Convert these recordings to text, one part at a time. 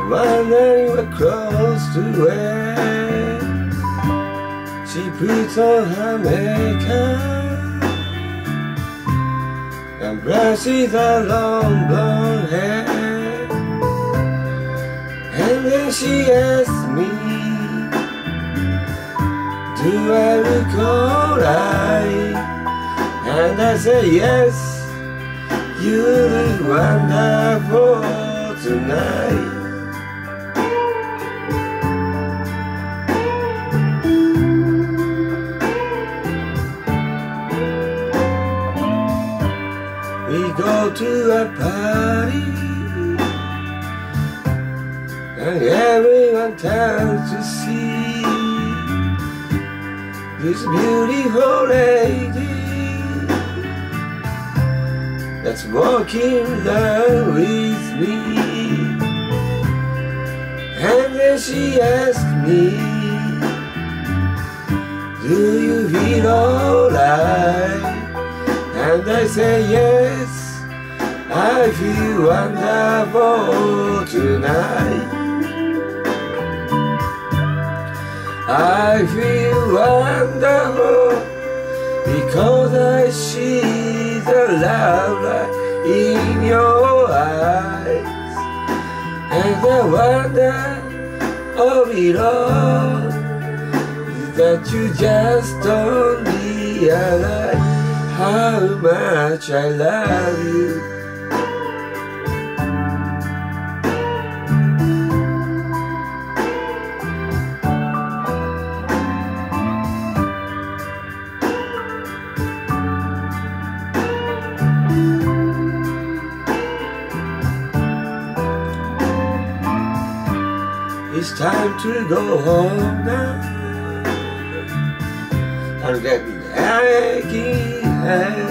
wondering what clothes to wear. She puts on her makeup and brushes her long blonde hair. And then she asks me, do I look alright? And I say yes, you look wonderful tonight. We go to a party and everyone turns to see this beautiful lady that's walking along with me. And then she asked me, do you feel alright? And I say yes, I feel wonderful tonight. I feel wonderful because I see the love light in your eyes. And the wonder of it all is that you just don't realize how much I love you. It's time to go home now. I'm getting aching head,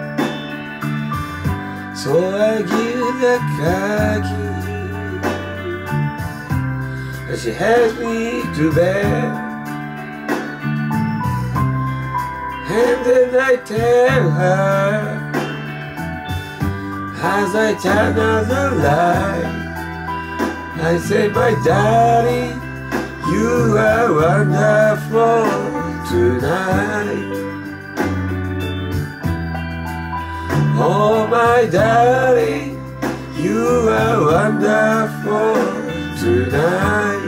so I give the car key, and she has me to bed. And then I tell her, as I turn on the light, I say, my darling, you are wonderful tonight. Oh, my darling, you are wonderful tonight.